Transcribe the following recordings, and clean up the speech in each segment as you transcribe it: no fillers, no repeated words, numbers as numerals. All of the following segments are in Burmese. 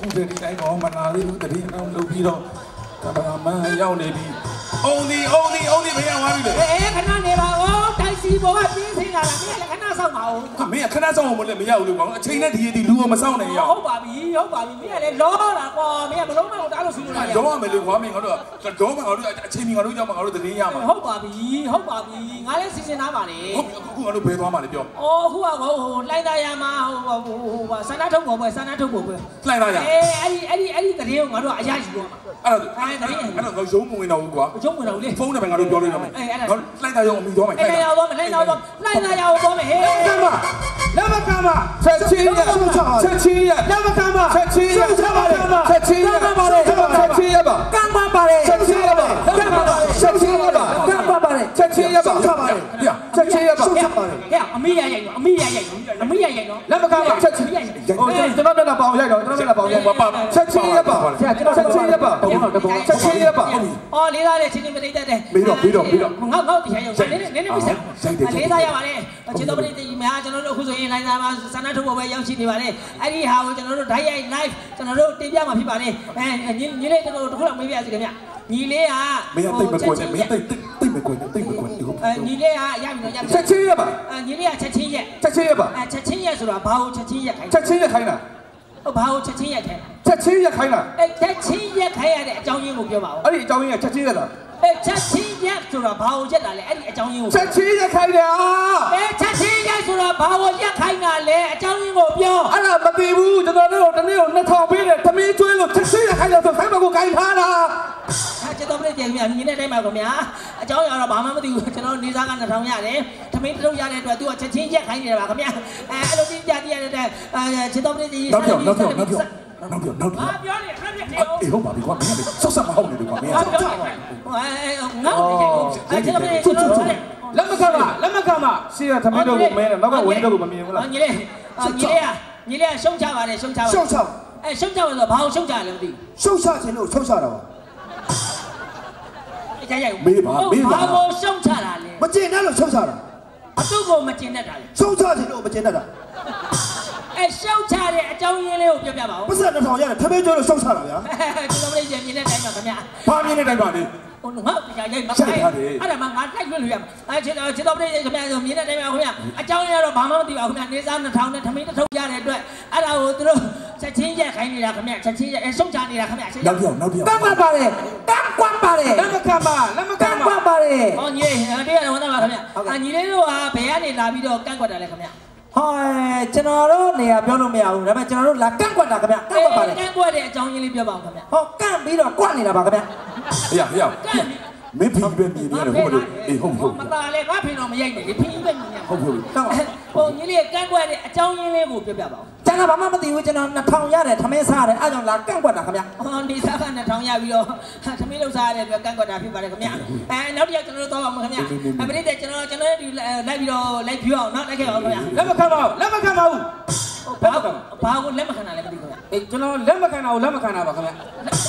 ဒီတိုင်းကောမနာသေးဘူးတတိအောင်လုပ်ပြီးတော့ကဘာမရောက်နေပြီအုံဒီမရသွားပြီလေခဏနေပါဦးတိုက်စီဘောကပြင်းစင်းလာတာမင်းလည်းခဏဆောင်ပါဦးမင်းကခဏဆောင်မလို့မရဘူးလို့ကောင်အချိန်နဲ့ဒီလူကမဆောင်နိုင်ရဟုတ်ပါပြီမင်းကလည်းလောတာကွာမင်းကဘလုံးမအောင်တားလို့ဆွေးနွေးရတော့ရမယ်လို့ကွာမင်းကတော့တော့မှငါတို့အချိန်မီငါတို့ကြောက်မှငါတို့တည်င်းရမှာဟုတ်ပါပြီငါလည်းစီစဉ်သားပါလေဟုတ်အခုငါတို့ဘယ်သွားမှာလဲပြောအခုကဟိုလှိုင်းသားရမှာဟိုဆန္ဒထုတ်ပေါ်ပွဲလှိုင်းသားရအဲ့ဒီတရေကိုငါတို့အရယူတော့အဲ့တော့ရုံးမဝင်တော့ဘူးကွာရုံးဝင်တော့လေဖုန်းနဲ့ပဲငါတို့ပြောလို့ရမယ်ငါလှိုင်းသားရအောင်မိသွားမယ်လှိုင်းသားရအောင်သွားမယ်ဟေးလက်မကမ်းပါချက်ချင်းရလက်မကမ်းပါချက်ချင်းရပါကမ်းပါချက်ချင်းရပါကမ်းပါပါတယ်ချက်ချင်းရပါအမိရရိုက်နော်လက်မကမ်းပါချက်ချင်းကျွန်တော်လည်းပေါအောင်ရိုက်တော့ကျွန်တော်လည်းပေါအောင်ရိုက်ပါချက်ချင်းရပါလေးသားနဲ့ချင်းချင်းမတိတ်တဲ့ပြီးတော့ငေါတရားရောက်နည်းမဆက်လေးသားရပါတယ်ခြေတော်ပရိသတ်ကြီးများကျွန်တော်တို့အခုဆိုရင်လိုင်းသားမှာဆန္ဒထုတ်ပေါ်ပဲရောက်ရှိနေပါတယ်အဲ့ဒီဟာကိုကျွန်တော်တို့ဓာတ်ရိုက် live ကျွန်တော်တို့တင်ပြမှာဖြစ်ပါတယ်ညီလေးကျွန်တော်တို့တခုလောက်မေးပြစီခင်ဗျညီလေးကမင်းတိတ်မကွယ်နဲ့မင်းတိတ်မကွယ်ညီလေးကရပြီနော်ချက်ချင်းရပါညီလေးကချက်ချင်းရက်ချက်ချင်းရပါချက်ချင်းရက်ဆိုတာဘာကိုချက်ချင်းရက်ခိုင်းချက်ချင်းရက်ခိုင်းတာဘာကိုချက်ချင်းရက်ခိုင်းချက်ချင်းရက်ခိုင်းတာချက်ချင်းရက်ခိုင်းရတဲ့အကြောင်းရင်းကိုပြောပါဦးအဲ့ဒီအကြောင်းရင်းကချက်ချင်းရက်တာချက်ချင်းရက်ဆိုတာဘာကိုရက်တာလဲအဲ့ဒီအကြောင်းရင်းကိုချက်ချင်းရက်ခိုင်းတယ်ချက်ချင်းရက်ဆိုတာဘာကိုရက်ခိုင်းတာလဲအကြောင်းရင်းကိုပြောအဲ့ဒါမသိဘူးကျွန်တော်တို့တနေ့ကို2000ပေးတယ်သမီးကျွေးလို့ချက်ချင်းရက်ခိုင်းတယ်ဆိုခိုင်းမကိုကိုင်းထားတာကျွန်တော်ပြည်ပြန်မြင်တဲ့တိုင်းမှာခင်ဗျာအကြောင်းရတော့ဘာမှမသိဘူးကျွန်တော်နေစားက2000ရတယ်သမီးတစ်ထုပ်ရတဲ့အတွက်သူကချက်ချင်းရက်ခိုင်းနေတယ်ပါခင်ဗျာအဲ့လိုတင်ပြတည်ရတဲ့ကျွန်တော်ပြည်နောက်ပြောပြောပြောနေခဏအေးဟုတ်ပါပြီကွာမင်းကဆော့ဆက်မဟုတ်နေတယ်ကွာမင်းကငါ့ကျွန်တော်လက်မကမ်းပါရှေ့ကသမီးတို့ကိုမဲတယ်နောက်ကဝင်းတို့ကိုမမြင်ဘူးလားညီလေးရှုံးချပါတယ်ရှုံးချပါရှုံးချဆိုဘာလို့ရှုံးချလဲမသိရှုံးချခြင်းလို့ရှုံးချတာပါမေးပါဘာလို့ရှုံးချတာလဲမကျင်တဲ့လို့ရှုံးချတာအတုကိုမကျင်တတ်တာလေရှုံးချခြင်းလို့မကျင်တတ်တာရှုံးချတဲ့အကြောင်းရင်းလေးကိုပြောပြပါဦးပတ်စံ2000ရတယ်ထမင်းကျွေးလို့ရှုံးချတာဗျာကျွန်တော်လည်းမြင်တဲ့တိုင်းပါခင်ဗျာဘာမြင်တဲ့တိုင်းပါလဲငါတရားရိုက်မခိုင်းအဲ့ဒါမှငါတိုက်လွှင့်လို့ရမှာကျွန်တော်ပြည်ခင်ဗျာဆိုမြင်တဲ့တိုင်းပါခင်ဗျာအကြောင်းရင်းတော့ဘာမှမသိပါဘူးခင်ဗျာနေစား2000နဲ့ထမင်းတစ်ထုပ်ရတဲ့အတွက်အဲ့ဒါကိုသူတို့ချက်ချင်းရက်ခိုင်းနေတာခင်ဗျာချက်ချင်းရက်ရှုံးချနေတာခင်ဗျာနောက်ပြောတန်းပါတယ်လက်မကမ်းပါတယ်ဟောညီလေးတရားဝင်သားပါခင်ဗျာညီလေးတို့ဟာဘယ်ကနေလာပြီးတော့ကန့်ကွက်တာလဲခင်ဗျာဟောကျွန်တော်တို့နေရာပြောလို့မရဘူးဒါပေမဲ့ကျွန်တော်တို့လာကန့်ကွက်တာခင်ဗျာကန့်ကွက်ပါတယ်ကန့်ကွက်တဲ့အကြောင်းရင်းလေးပြောပါဦးခင်ဗျာဟောကန့်ပြီးတော့ကွက်နေတာပါခင်ဗျာဟေ့မင်းဖီးပဲမြင်ရတယ်ဟုတ်လို့အေးဟုတ်မသားလေငါဖီးတော့မရိုက်နဲ့ဖီးပဲမြင်ရဟုတ်ဟိုညီလေးကန့်ကွက်တဲ့အကြောင်းရင်းလေးကိုပြောပြပါဦးကျွန်တော်ဘာမှမသိဘူးကျွန်တော်2000ရတယ်ထမင်းစားရတယ်အဲ့ကြောင့်လာကန့်ကွက်တာခင်ဗျာဒီစားက2000ရပြီးတော့ထမင်းလောက်စားရတဲ့အတွက်ကန့်ကွက်တာဖြစ်ပါတယ်ခင်ဗျာနောက်တစ်ယောက်ကျွန်တော်တို့သွားပါမယ်ခင်ဗျာပရိသတ်ကျွန်တော်ဒီလိုက်ပြီးတော့လိုက်ပြအောင်နော်လိုက်ခဲ့အောင်ခင်ဗျာလက်မခံပါဘူးဘာကိုလက်မခံတာလဲမသိခင်ဗျာကျွန်တော်လက်မခံတာကိုလက်မခံတာပါခင်ဗျာ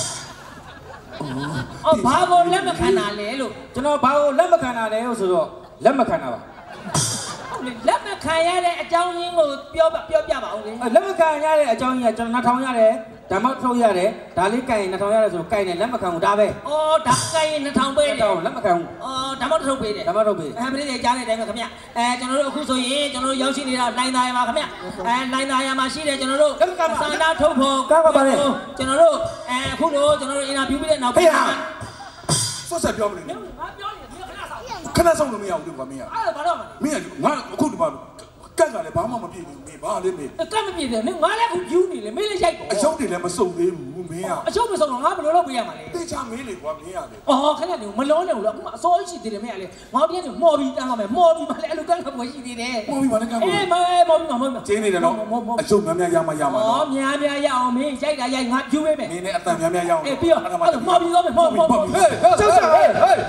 ဘာကိုလက်မခံတာလဲလို့ကျွန်တော်ဘာကိုလက်မခံတာလဲဆိုတော့လက်မခံတာပါလက်မခံရတဲ့အကြောင်းရင်းကိုပြောပြပါဦးလေလက်မခံရတဲ့အကြောင်းရင်းကကျွန်တော်2000ရတယ်ဓမ္မထုတ်ရတယ်ဒါလေးကင်2000ရတယ်ဆိုကင်တယ်လက်မခံဘူးဒါပဲဒါကင်2000ပေးတယ်လက်မခံဘူးဓမ္မထုတ်ပေးတယ်ဓမ္မထုတ်ပေးပရိသတ်ကြားတဲ့အတိုင်းပဲခင်ဗျကျွန်တော်တို့အခုဆိုရင်ကျွန်တော်တို့ရောက်ရှိနေတာလိုင်းသားရမှာခင်ဗျလိုင်းသားရမှာရှိတယ်ကျွန်တော်တို့စာနာထုတ်ဖို့ကောက်ပါပါလေကျွန်တော်တို့အခုလို့ကျွန်တော်တို့အင်တာဗျူးပြီးတဲ့နောက်ပြန်ဆော့ဆက်ပြောမလို့ငါပြောနေတယ်ခဏဆောင်လို့မရဘူးကွာမင်းအဲ့ဒါဘာလို့မင်းငါအခုဒီမှာကန့်ကလည်းဘာမှမပြည့်ဘူးမင်းဘာလဲမင်းကန့်မပြည့်တယ်ငါလည်းအခုယူနေလေမင်းလည်းရိုက်ပေါ့အရှုံးတွေလည်းမစုံသေးဘူးမင်းကအရှုံးမစုံတော့ငါဘယ်လိုလုပ်ပေးရမှာလဲတေချာမင်းလေကွာမင်းရတယ်ခဏနေမလုံးနေဘူးလားအခုမှအစောရှိသေးတယ်မင်းကလေငါပြန်နေမော်ပြီးတန်းရမယ်မော်ပြီးမှလည်းအဲ့လိုကန့်ကပွဲရှိသေးတယ်မော်ပြီးမှလည်းကန့်ပွဲမော်ပြီးကျင်းနေတယ်နော်အရှုံးများများရမှနော်များများရအောင်မင်းရိုက်တာရိုက်ငါပြူးပေးမယ်မင်းနဲ့အတန်များများရအောင်ပြီးတော့မော်ပြီးတော့မော်ဟေးချောက်ချပါ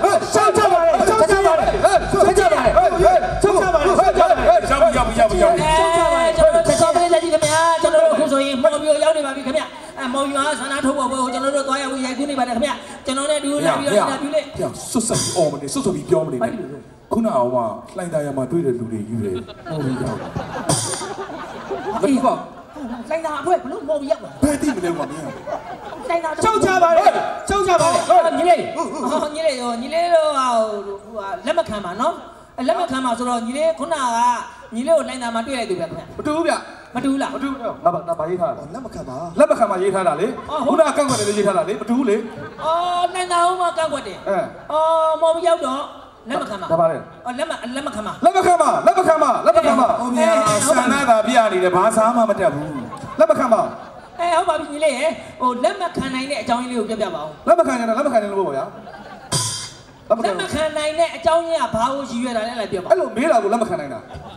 ကျွန်တော်ပြည်ခင်ဗျာကျွန်တော်တို့အခုဆိုရင်မော်ပြီးရောက်နေပါပြီခင်ဗျမော်ပြီးဆန္ဒထုတ်ဖို့ကျွန်တော်တို့သွားရဖို့ရိုက်ကူးနေပါတယ်ခင်ဗျကျွန်တော်နဲ့တူလာပြီးတော့ပြူးလေပြန်ဆွတ်ဆက်အော်မနေဆွတ်ပြီးပြောမနေနဲ့ခုနကဟိုလှိုင်းသားရမှာတွေ့တဲ့လူတွေယူတယ်ဟုတ်ပြီရောက်အေးပေါ့လိုက်တာအဖွဲ့ဘလို့မော်ပြီးရောက်လာဘယ်တိမလဲကွာမင်းလိုက်တာရှုတ်ချပါလေရှုတ်ချပါလေညီလေးညီလေးတို့လက်မခံပါနော်လက်မခံပါဆိုတော့ညီလေးခုနကညီလေးကိုလိုက်တာမှတွေ့လိုက်သူပဲခင်ဗျမတူဘူးဗျမတူလားမတူဘူးငါဘာရေးထားတာလက်မခံပါလက်မခံမှရေးထားတာလေခုနကကောက်ကွက်တယ်ရေးထားတာလေမတူဘူးလေအော်နိုင်တာဦးမကောက်ွက်တယ်မော်ပြီးရောက်တော့လက်မခံပါဒါပါလေလက်မခံပါလက်မခံပါဟိုဗျာဆန္ဒသာပြနေတယ်ဘာစားမှမတက်ဘူးလက်မခံပါဟုတ်ပါပြီညီလေးဟိုလက်မခံနိုင်တဲ့အကြောင်းရင်းလေးကိုပြပါဦးလက်မခံရင်လက်မခံရင်လို့ပေါ့ဗျာလက်မခံနိုင်တဲ့အကြောင်းရင်းကဘာကိုရည်ရွယ်တာလဲလိုက်ပြောပါအဲ့လိုမေးတာကိုလက်မခံနိုင်တာ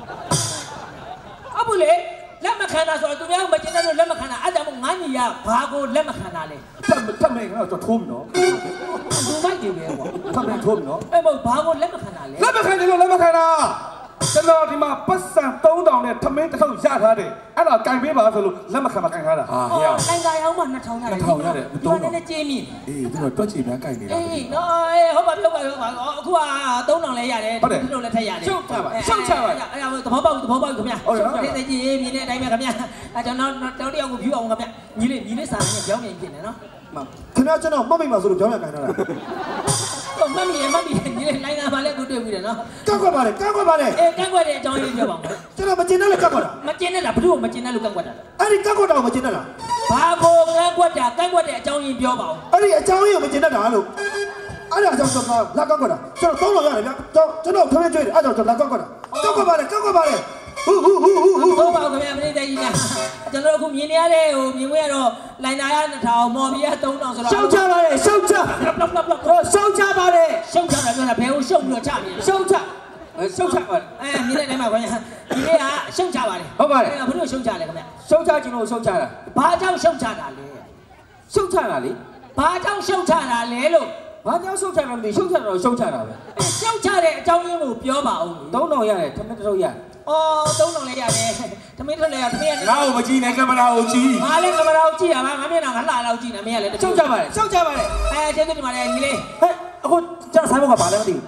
ဟုတ်ဘူးလေလက်မခံတာဆိုတော့သူများမကျင်တဲ့လို့လက်မခံတာအဲ့ဒါမို့ငါညီကဘာကိုလက်မခံတာလဲထပ်မင်းကတော့ထိုးပြီနော်လူမိုက်တွေပဲကွာထပ်မင်းထိုးပြီနော်အဲ့မို့ဘာကိုလက်မခံတာလဲလက်မခံတယ်လို့လက်မခံတာကျွန်တော်ဒီမှာပတ်စံ3000နဲ့ထမင်းတစ်ထုပ်ရထားတယ်အဲ့ဒါကင်ပေးပါဆိုလို့လက်မခံမကင်ထားတာဟာဟဲ့နိုင်ကြအောင်မှ2000ရတယ် 2000ရတယ်3000 နဲ့ကြေးမြင့်အေးသူတို့တွက်ချီများကင်နေတာအေးနော်ဟုတ်ပါအခုက3000လဲရတယ်ဒီလိုလည်းထက်ရတယ်ရှုတ်ချပါအဲ့ဒါသဘောပေါက်ခင်ဗျာတေးကြေးမြင့်တဲ့အတိုင်းပဲခင်ဗျာအဲ့ကျွန်တော်တယောက်ကို view အောင်ခင်ဗျာညီလေးစာနဲ့ကြောင်းမြင်ဖြစ်နေနော်ခင်ဗျာကျွန်တော်မှတ်မိမှာဆိုလို့ကြောင်းရကန်ထားတာတော့မမီညီလေးလိုက်တာမှလည်းကိုတွေ့ပြီတယ်နော်ကောက်ကွက်ပါလေကောက်ကွက်ပါလေအေးကန့်ကွက်တဲ့အကြောင်းရင်းပြောပါဦးကျွန်တော်မကျင်တဲ့လေကောက်ကွက်တာမကျင်နဲ့လားဘယ်သူ့ကိုမကျင်တဲ့လူကန့်ကွက်တာလဲအဲ့ဒီကောက်ကွက်တာကိုမကျင်တဲ့လားဘာကိုကန့်ကွက်တဲ့အကြောင်းရင်းပြောပါဦးအဲ့ဒီအကြောင်းရင်းကိုမကျင်တတ်တာလို့အဲ့ဒါကြောင့်ကျွန်တော်လက်ကောက်ကွက်တာကျွန်တော်3လောက်ရတယ်ဗျာကျွန်တော်ခမင်းကျွေးတယ်အဲ့ဒါကြောင့်လက်ကောက်ကွက်တာကောက်ကွက်ပါလေကောက်ကွက်ပါလေဟူဟုတ်ပါခင်ဗျာမင်းတဲ့ကြီးများကျွန်တော်အခုမြင်နေရတဲ့ဟိုမြင်ခွင့်ရတော့လိုင်နာရ2000မော်ဘီယာ3000ဆိုတော့ရှုတ်ချပါလေရှုတ်ချ ရှုတ်ချပါလေရှုတ်ချတာပြောတာဘယ်ကိုရှုတ်ပြီးတော့ချနေလဲရှုတ်ချရှုတ်ချပါမြင်တဲ့တိုင်းမှာခင်ဗျာဒီနေ့ကရှုတ်ချပါလေဘယ်လိုရှုတ်ချလဲခင်ဗျာရှုတ်ချခြင်းလို့ရှုတ်ချတာဘာကြောင့်ရှုတ်ချတာလဲရှုတ်ချတာလေဘာကြောင့်ရှုတ်ချတာလဲလို့ဘာကြောင့်ရှုတ်ချတာလဲရှုတ်ချတာတော့ရှုတ်ချတာပဲရှုတ်ချတဲ့အကြောင်းရင်းကိုပြောပါဦး 3000ရတယ်ထမင်းတစ်ထုပ်ရအော်3000လည်းရတယ်သမီးထွက်လည်းရသမီးကငါ့ကိုမကြည့်နဲ့ကင်မရာကိုကြည့်ငါလည်းကင်မရာကိုကြည့်ရပါငါမျက်နှာငါလှလောက်ကြည့်နေမင်းကလည်းရှုတ်ချပါလေရှုတ်ချပါလေကျေးဇူးတင်ပါတယ်ညီလေးဟဲ့အခုကျွန်တော်ဆိုင်ဘုတ်ကဘာလဲမသိဘူး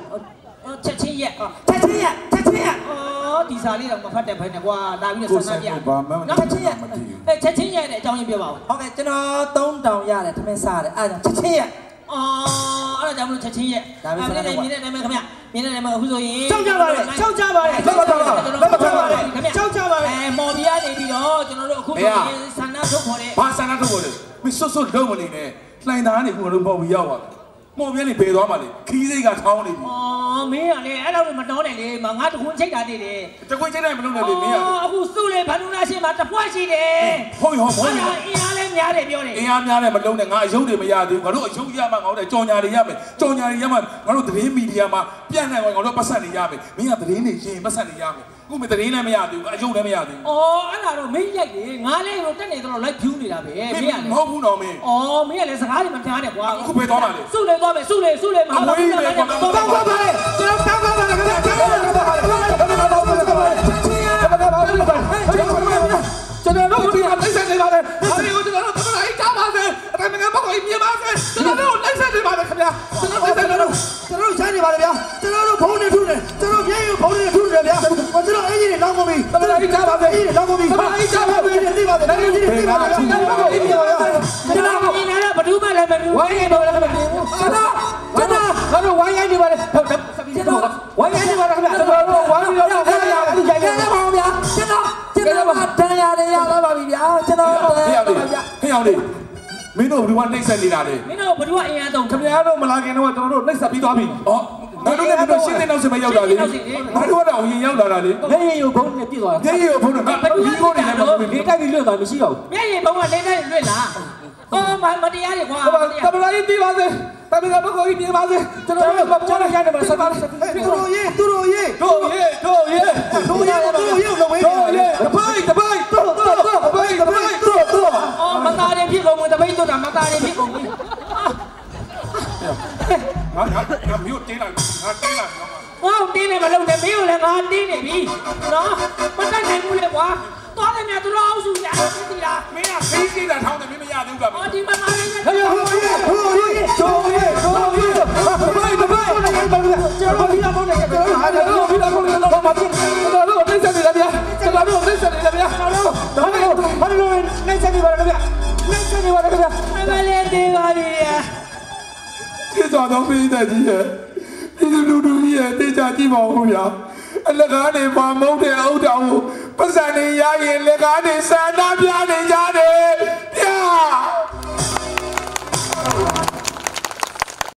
ချက်ချင်းရက်ချက်ချင်းရအော်ဒီစာလေးတော့မဖတ်တဲ့ဘဲနဲ့ကွာလာပြီးတော့ဆန္ဒပြနော်ချက်ချင်းရက်ချက်ချင်းရက်တဲ့အကြောင်းရင်းပြောပါဦးဟုတ်ကဲ့ကျွန်တော်3000ရတယ်ထမင်းစားတယ်အဲ့ဒါချက်ချင်းရအော်အဲ့ဒါကြောင့်မလို့ချက်ချင်းရက်မြင်တဲ့တိုင်းမြင်တဲ့တိုင်းခင်ဗျမြင်တဲ့တိုင်းမှာအခုဆိုရင်ရှုတ်ချပါလေရှုတ်ချပါလေလက်မချပါလက်မချပါလေခင်ဗျရှုတ်ချပါလေမော်ဘီယာနေပြီးတော့ကျွန်တော်တို့အခုဆိုရင်ဆန္ဒထုတ်ခေါ်တဲ့ဘာဆန္ဒထုတ်ခေါ်လဲမင်းစွတ်လုံးမနေနဲ့လှိုင်သားနေခုကတော့ပေါ့ပြီးရောက်သွားမော်ပြင်းနေဘယ်သွားမှလဲခီးစိတ်ကထောင်းနေပြီအော်မင်းကလည်းအဲ့လောက်မတော်နဲ့လေငါတခွန်းချိတ်တာတည်တယ်တခွန်းချိတ်တိုင်းမလုပ်နဲ့လေမင်းကအခုစုလေဘာလို့လားရှင်းမှာတပွက်ရှိတယ်ဟုတ်ရောမော်ရအင်အားလည်းများတယ်ပြောတယ်အင်အားများတယ်မလုံးနဲ့ငါအယုတ်တွေမရသေးဘူးငါတို့အယုတ်ရမှငါတို့ကြော်ညာတွေရမယ်ကြော်ညာတွေရမှငါတို့သတင်းမီဒီယာမှာပြန့်နိုင်အောင်ငါတို့ပတ်ဆက်နေရမယ်မင်းကသတင်းတွေရင်ပတ်ဆက်နေရမယ်အခုမသတင်းလည်းမရသေးဘူးအယုတ်လည်းမရသေးဘူးအော်အဲ့ဒါတော့မင်းရိုက်တယ်ငါလည်းတော့တက်နေတော့လိုက်ဖြူးနေတာပဲမင်းကလည်းမဟုတ်ဘူးတော့မင်းအော်မင်းကလည်းစကားတွေမကြားနဲ့ကွာအခုပဲသွားပါလေစုလေသွားမယ်စုလေမဟာဘူးလည်းတော့ပါပါလေကျွန်တော်ပါပါလေကျွန်တော်တို့ဒီမှာတိုက်ဆိုင်နေပါတယ်ဒါတွေကိုကျွန်တော်တို့သမလိုက်ကြပါစေအတိုင်းငယ်မကိုမြင်ပါစေကျွန်တော်တို့တိုက်ဆိုင်နေပါတယ်ခင်ဗျာကျွန်တော်တိုက်ဆိုင်နေတော့ကျွန်တော်ရိုင်းနေပါလေဗျာကျွန်တော်တို့ဘုံနေထုတယ်ကျွန်တော်မျက်ရည်ဘုံနေထုတယ်ဗျာကျွန်တော်အင်ကြီးတွေလောင်းကုန်ပြီသမလိုက်ကြပါစေအင်ကြီးတွေလောင်းကုန်ပြီသမလိုက်ကြပါစေသိပါစေနိုင်ငံကြီးတွေသိပါစေကျွန်တော်မြင်နေတာဘဒူးမလည်းမမြင်ဝိုင်းရိုင်းတော့လည်းမမြင်ဘူးကျွန်တော်ဝိုင်းရိုင်းနေပါလေဟုတ်တယ်ကျွန်တော်ဝိုင်းရိုင်းနေပါလေခင်ဗျာကျွန်တော်ဝိုင်းပြီးတော့အဲ့ဒါအဲ့ဒီရိုင်းနေပါဗျာကျွန်တော်တန်ရတယ်ရတော့ပါပြီဗျာကျွန်တော်ဟေ့အောင်လေးမင်းတို့ဘယ်သူကနှိမ့်ဆက်နေတာလဲမင်းတို့ဘယ်သူကအင်အားတုံးခင်ဗျားတို့မလာခင်တော့ကျွန်တော်တို့နှိမ့်ဆက်ပြီးသွားပြီဩငါတို့လည်းပြီးတော့ရှင်းတဲ့နောက်ဆက်မရောက်တာလေငါတို့ကတော့ရင်ရောက်လာတာလေမျက်ရည်ကိုဘုံနဲ့ပြည့်သွားတာမျက်ရည်ကိုဖုန်းတော့ဒီကိုနေလည်းမဟုတ်ဘူးဒီတိုက်ပြီးလွတ်သွားမရှိတော့ဘူးမျက်ရည်ဘုံကလေးတိုင်းလွတ်လားအော်မတရားတွေကွာတမလာရေးပြီးပါစေတမလာဘကိုကြီးပြင်ပါစေကျွန်တော်တို့ကျွန်တော်ရိုက်နေမှာဆက်ပါသူတို့ရေးတို့ရေးလုံးဝေးတပိုက်တို့အော်မသားတွေဖြစ်ကုန်တပိတ်တို့တာမသားတွေဖြစ်ကုန်ပြီငါမျိုးတင်းလိုက်ငါတင်းလိုက်နော်ဟောတင်းနေမလုံးနဲ့မင်းကိုလည်းငါတင်းနေပြီနော်မတတ်နိုင်ဘူးလေကွာသွားတယ်များသူတို့အောက်စုရသိလားမင်းကဖေးကြီးတာထောင်းတယ်မင်းမရသေးဘူးကအော်ဒီမသားတွေနဲ့ဟေးတို့ရေးတပိုက်ကျွန်တော်ဒီတော့ဘုံနဲ့ကျွန်တော်ဟာတော့ဒီတော့ဘုံနဲ့တော့မဖြစ်ကျွန်တော်တို့နှိမ့်ဆက်နေတယ်ဗျာကျွန်တော်တို့နှိမ့်ဆက်နေတယ်ဗျာကျွန်တော်တို့ဘာလို့စွာသောပြည်သက်ကြီးရဲ့ပြည်သူလူထုရဲ့တေချာကြည့်ပါဦးဗျာအလကားနေမှာမဟုတ်တဲ့အုတ်တောင်ကိုပတ်စံနေရရင်လက်ကားနေဆန္ဒပြနေကြတယ်